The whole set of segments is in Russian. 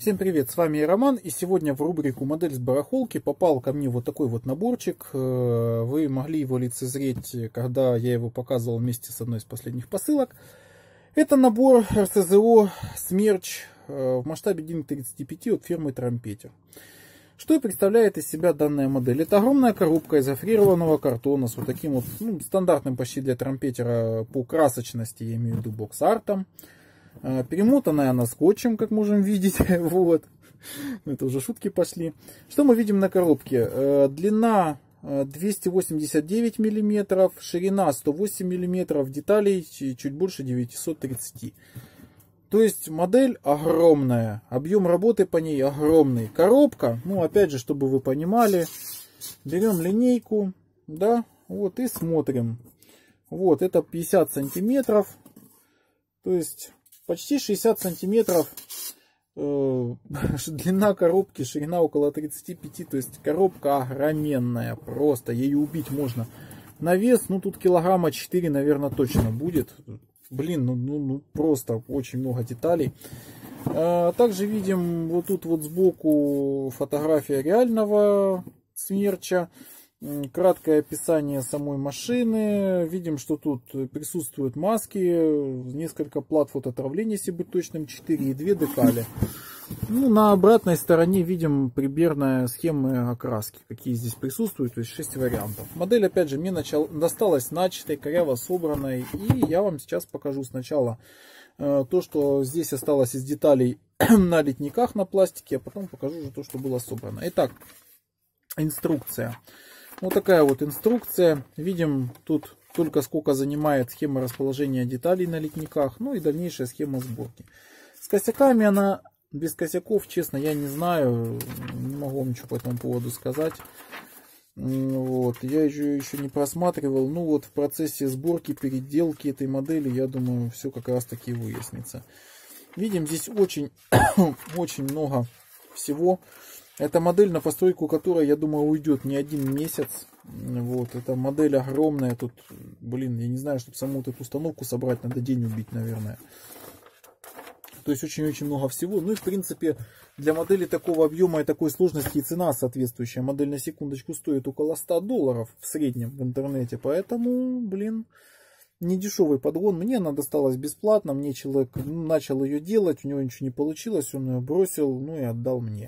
Всем привет, с вами Роман, и сегодня в рубрику «Модель с барахолки» попал ко мне вот такой вот наборчик. Вы могли его лицезреть, когда я его показывал вместе с одной из последних посылок. Это набор РСЗО Смерч в масштабе 1:35 от фирмы Трампетер. Что представляет из себя данная модель? Это огромная коробка из гофрированного картона с вот таким вот стандартным почти для Трампетера по красочности, я имею в виду бокс-артом. Перемотанная она скотчем, как можем видеть. Вот. Это уже шутки пошли. Что мы видим на коробке? Длина 289 мм, ширина 108 мм, деталей чуть больше 930. То есть модель огромная, объем работы по ней огромный. Коробка, опять же, чтобы вы понимали, берем линейку, да, вот и смотрим. Вот, это 50 сантиметров, то есть почти 60 сантиметров длина коробки, ширина около 35, то есть коробка огроменная, просто ее убить можно. На вес, тут килограмма 4, наверное, точно будет. Блин, просто очень много деталей. Также видим вот тут вот сбоку фотография реального смерча. Краткое описание самой машины. Видим, что тут присутствуют маски, несколько плат фотоотравления, если быть точным, 4 и 2 декали. На обратной стороне видим примерная схема окраски, какие здесь присутствуют, то есть 6 вариантов. Модель, опять же, мне досталась начатой, коряво собранной, и я вам сейчас покажу сначала то, что здесь осталось из деталей на литниках на пластике, а потом покажу уже то, что было собрано. Итак, инструкция. Вот такая вот инструкция. Видим тут только сколько занимает схема расположения деталей на литниках, и дальнейшая схема сборки. С косяками она, без косяков, честно, я не знаю, не могу вам ничего по этому поводу сказать. Вот, я еще не просматривал, в процессе сборки, переделки этой модели, я думаю, все как раз таки выяснится. Видим здесь очень, очень много всего. Это модель, на постройку которой, я думаю, уйдет не один месяц. Вот, эта модель огромная. Тут, я не знаю, чтобы саму вот эту установку собрать, надо день убить, наверное. То есть очень-очень много всего. И в принципе, для модели такого объема и такой сложности и цена соответствующая. Модель, на секундочку, стоит около $100 в среднем в интернете. Поэтому, не дешевый подгон. Мне она досталась бесплатно. Мне человек начал ее делать, у него ничего не получилось, он ее бросил, и отдал мне.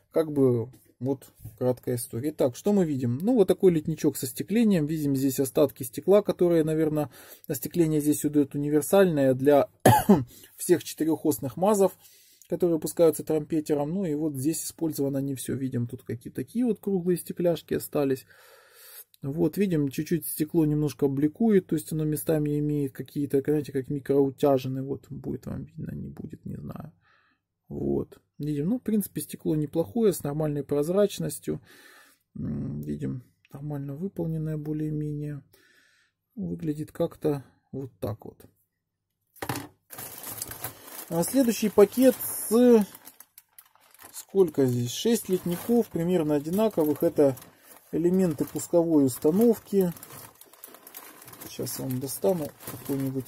Вот краткая история. Итак, что мы видим? Вот такой литничок со стеклением. Видим здесь остатки стекла, которые, наверное, остекление здесь идет универсальное для всех четырехосных мазов, которые выпускаются Трампетером. И вот здесь использовано не все. Видим, тут какие-то такие вот круглые стекляшки остались. Вот, видим, чуть-чуть стекло немножко бликует, то есть оно местами имеет какие-то, знаете, как микроутяжины. Вот, будет вам видно, не будет, не знаю. Вот, видим, в принципе, стекло неплохое, с нормальной прозрачностью. Видим, нормально выполненное более-менее. Выглядит как-то вот так вот. Следующий пакет с... Сколько здесь? 6 литников, примерно одинаковых. Это элементы пусковой установки. Сейчас я вам достану какой-нибудь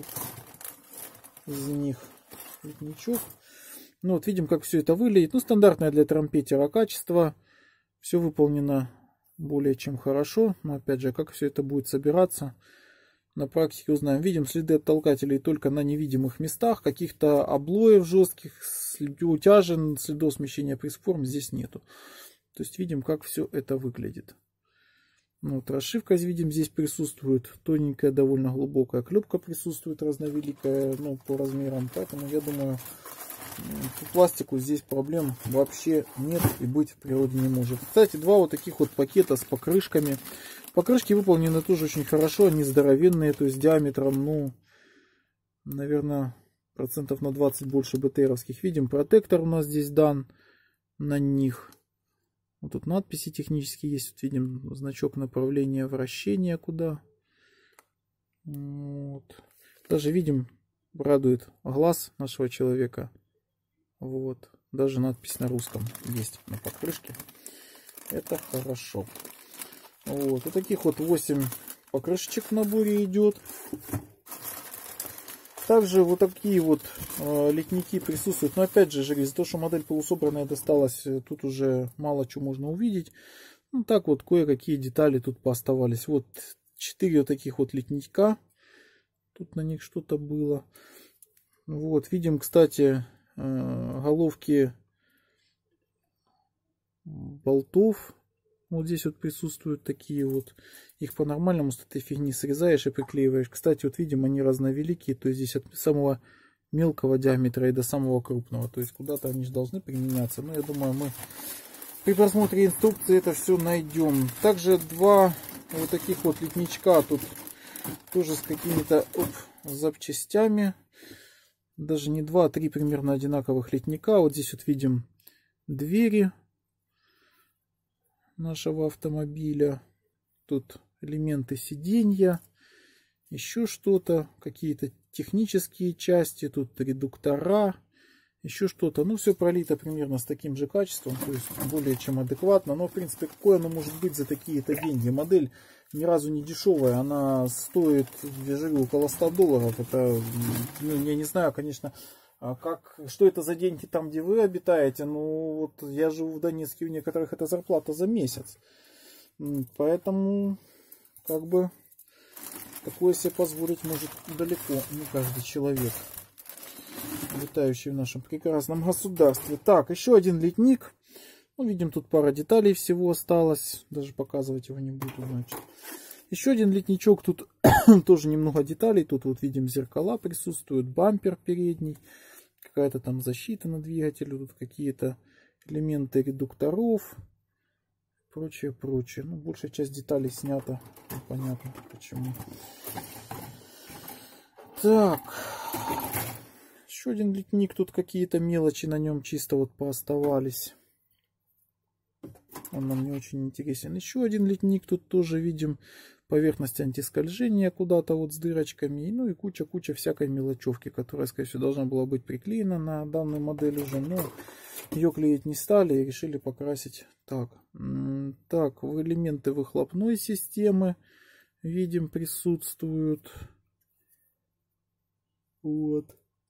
из них литничок. Видим, как все это выглядит. Стандартное для Трампетера качество. Все выполнено более чем хорошо. Но опять же, как все это будет собираться, на практике узнаем. Видим следы от толкателей только на невидимых местах. Каких-то облоев жестких, утяжен, следов смещения пресс-форм здесь нету. То есть видим, как все это выглядит. Расшивка, видим, здесь присутствует. Тоненькая, довольно глубокая клепка присутствует, разновеликая, по размерам. Поэтому я думаю, по пластику здесь проблем вообще нет и быть в природе не может. Кстати, два вот таких вот пакета с покрышками. Покрышки выполнены тоже очень хорошо, они здоровенные, то есть диаметром, наверное, процентов на 20 больше БТРовских. Видим, протектор у нас здесь дан на них. Вот тут надписи технические есть. Вот видим значок направления вращения куда. Вот. Даже видим, радует глаз нашего человека. Вот. Даже надпись на русском есть на покрышке. Это хорошо. Вот таких вот 8 покрышечек в наборе идет. Также вот такие вот литники присутствуют. Но опять же, из-за того, что модель полусобранная досталась, тут уже мало чего можно увидеть. Ну так вот, кое-какие детали тут пооставались. Вот 4 вот таких вот литника. Тут на них что-то было. Вот, видим, кстати, головки болтов. Вот здесь вот присутствуют такие вот. Их по-нормальному с этой фигни срезаешь и приклеиваешь. Кстати, вот видим, они разновеликие. То есть здесь от самого мелкого диаметра и до самого крупного. То есть куда-то они же должны применяться. Но я думаю, мы при просмотре инструкции это все найдем. Также 2 вот таких вот литничка. Тут тоже с какими-то запчастями. Даже не 2, а 3 примерно одинаковых литника. Вот здесь вот видим двери нашего автомобиля. Тут элементы сиденья, еще что-то, какие-то технические части, тут редуктора, еще что-то. Ну, все пролито примерно с таким же качеством, то есть более чем адекватно. Но, в принципе, какое оно может быть за такие-то деньги? Модель ни разу не дешевая, она стоит, я же говорю, около $100. Это, ну, я не знаю, конечно, что это за деньги там, где вы обитаете. Ну, вот я живу в Донецке, у некоторых это зарплата за месяц. Поэтому, как бы, такое себе позволить может далеко не каждый человек, обитающий в нашем прекрасном государстве. Так, еще один литник. Ну, видим, тут пара деталей всего осталось. Даже показывать его не буду, значит. Еще один литничок. Тут тоже немного деталей. Тут вот видим зеркала присутствуют, бампер передний. Какая-то там защита на двигателе. Тут какие-то элементы редукторов. Прочее, прочее. Ну, большая часть деталей снята. Непонятно почему. Так. Еще один литник. Тут какие-то мелочи на нем чисто вот пооставались. Он нам не очень интересен. Еще один литник. Тут тоже видим поверхность антискольжения куда-то вот с дырочками. Ну и куча всякой мелочевки, которая, скорее всего, должна была быть приклеена на данную модель уже. Но ее клеить не стали и решили покрасить так. Так, элементы выхлопной системы видим присутствуют. Вот.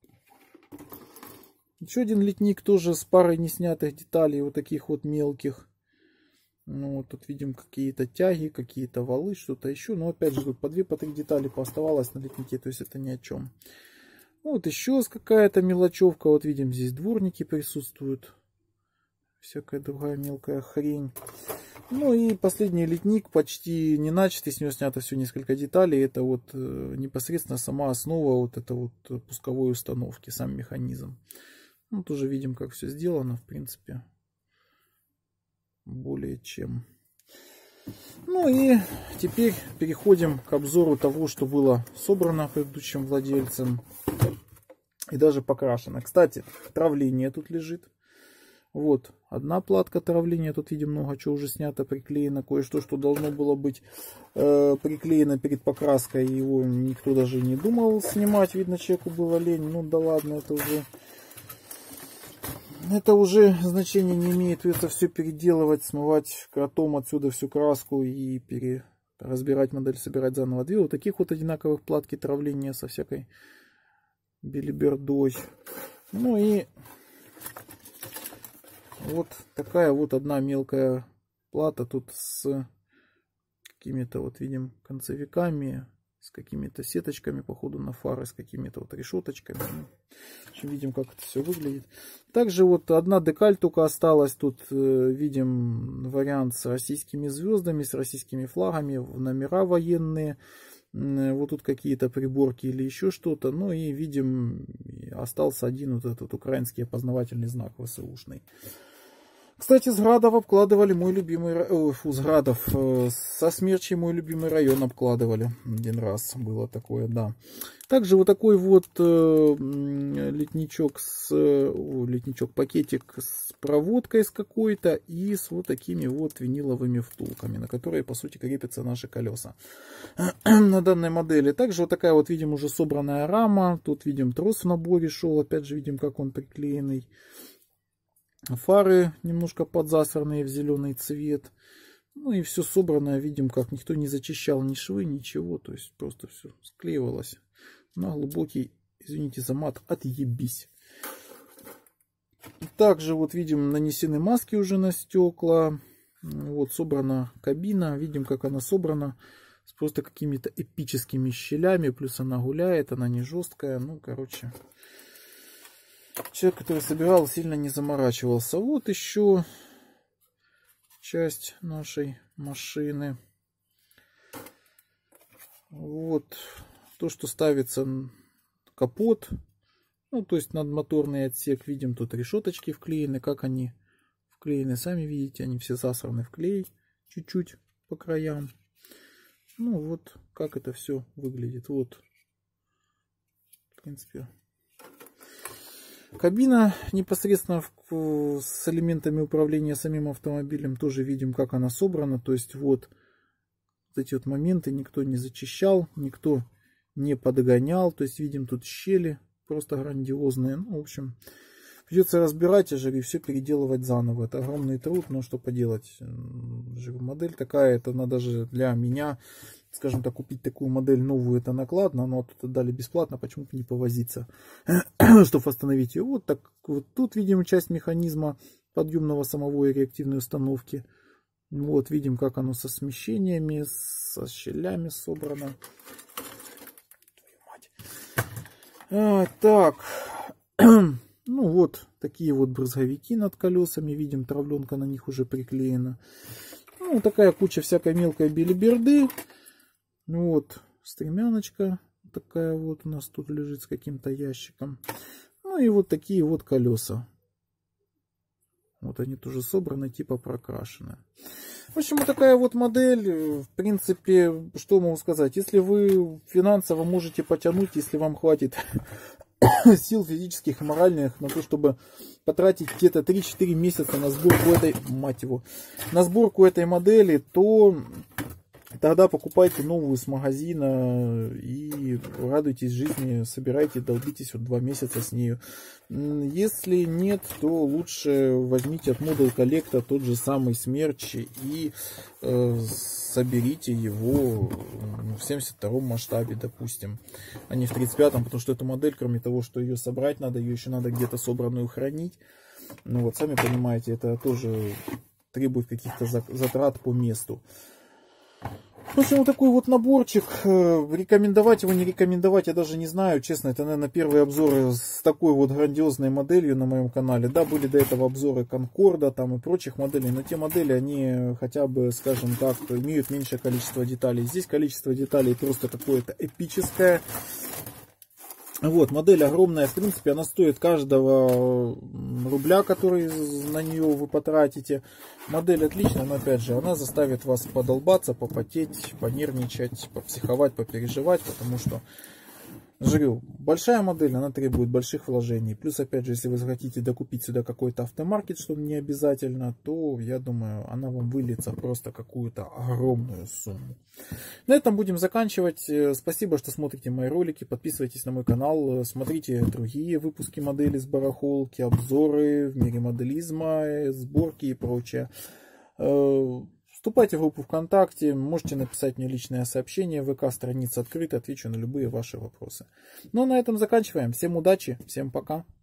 Еще один литник тоже с парой неснятых деталей, вот таких вот мелких. Ну, вот тут видим какие-то тяги, какие-то валы, что-то еще. Но опять же, тут по 2-3 детали пооставалось на литнике, то есть это ни о чем. Вот еще какая-то мелочевка. Вот видим, здесь дворники присутствуют. Всякая другая мелкая хрень. Ну и последний литник, почти не начатый, с него снято все несколько деталей. Это вот непосредственно сама основа вот это вот пусковой установки, сам механизм. Ну, тоже видим, как все сделано, в принципе. Более чем. Ну и теперь переходим к обзору того, что было собрано предыдущим владельцем. И даже покрашено. Кстати, травление тут лежит. Вот, одна платка травления. Тут видим много чего уже снято, приклеено. Кое-что, что должно было быть приклеено перед покраской. Его никто даже не думал снимать. Видно, человеку было лень. Ну да ладно, это уже значения не имеет. Это все переделывать, смывать кротом отсюда всю краску и разбирать модель, собирать заново. 2 вот таких вот одинаковых платки травления со всякой белибердой. Ну и вот такая вот одна мелкая плата тут с какими-то вот видим концевиками, с какими-то сеточками походу на фары, с какими-то вот решеточками. В общем, видим, как это все выглядит. Также вот одна декаль только осталась. Тут видим вариант с российскими звездами, с российскими флагами, номера военные. Вот тут какие-то приборки или еще что-то. Ну и видим, остался один вот этот украинский опознавательный знак ВСУшный. Кстати, с Градов обкладывали мой любимый... с Градов, со Смерчей мой любимый район обкладывали. Один раз было такое, да. Также вот такой вот литничок, пакетик с проводкой с какой-то и с вот такими вот виниловыми втулками, на которые, по сути, крепятся наши колеса на данной модели. Также вот такая вот, видим, уже собранная рама. Тут видим трос в наборе шел. Опять же, видим, как он приклеенный. Фары немножко подзасранные в зеленый цвет. Ну и все собранное, видим, как никто не зачищал ни швы, ничего. То есть просто все склеивалось на глубокий извините за мат, отъебись. Также вот видим, нанесены маски уже на стекла. Вот собрана кабина. Видим, как она собрана. С просто какими-то эпическими щелями. Плюс она гуляет, она не жесткая. Ну, короче, человек, который собирал, сильно не заморачивался. Вот еще часть нашей машины. Вот то, что ставится капот. Ну, то есть над моторный отсек. Видим, тут решеточки вклеены. Как они вклеены, сами видите, они все засраны в клей. Чуть-чуть по краям. Ну, вот как это все выглядит. Вот, в принципе, кабина непосредственно с элементами управления самим автомобилем. Тоже видим, как она собрана. То есть вот эти вот моменты никто не зачищал, никто не подгонял. То есть видим тут щели просто грандиозные. Ну, в общем, придется разбирать, я же говорю, все переделывать заново. Это огромный труд, но что поделать. Модель такая, это надо даже для меня, скажем так, купить такую модель новую, это накладно, но тут дали бесплатно, почему-то не повозиться, чтобы восстановить ее. Вот так вот тут видим часть механизма подъемного самого и реактивной установки. Вот видим, как оно со смещениями, со щелями собрано. Так, ну вот такие вот брызговики над колесами, видим, травленка на них уже приклеена. Ну, такая куча всякой мелкой белиберды. Вот стремяночка такая вот у нас тут лежит с каким-то ящиком. Ну и вот такие вот колеса. Вот они тоже собраны, типа прокрашены. В общем, вот такая вот модель. В принципе, что могу сказать. Если вы финансово можете потянуть, если вам хватит сил физических и моральных на то, чтобы потратить где-то 3-4 месяца на сборку этой, мать его, на сборку этой модели, то тогда покупайте новую с магазина и радуйтесь жизни, собирайте, долбитесь вот 2 месяца с нею. Если нет, то лучше возьмите от Model Collector тот же самый Смерч и соберите его в 72 масштабе, допустим, а не в 35-м, потому что эту модель, кроме того, что ее собрать надо, ее еще надо где-то собранную хранить. Ну вот, сами понимаете, это тоже требует каких-то затрат по месту. В общем, вот такой вот наборчик. Рекомендовать его, не рекомендовать, я даже не знаю. Честно, это, наверное, первый обзор с такой вот грандиозной моделью на моем канале. Да, были до этого обзоры Конкорда там и прочих моделей, но те модели, они хотя бы, скажем так, имеют меньшее количество деталей. Здесь количество деталей просто какое-то эпическое. Вот, модель огромная, в принципе, она стоит каждого рубля, который на нее вы потратите. Модель отличная, но опять же, она заставит вас подолбаться, попотеть, понервничать, попсиховать, попереживать, потому что, говорю, большая модель, она требует больших вложений. Плюс, опять же, если вы захотите докупить сюда какой-то автомаркет, что не обязательно, то, я думаю, она вам выльется просто какую-то огромную сумму. На этом будем заканчивать. Спасибо, что смотрите мои ролики. Подписывайтесь на мой канал, смотрите другие выпуски модели с барахолки, обзоры в мире моделизма, сборки и прочее. Вступайте в группу ВКонтакте, можете написать мне личное сообщение, ВК-страница открыта, отвечу на любые ваши вопросы. Ну а на этом заканчиваем. Всем удачи, всем пока.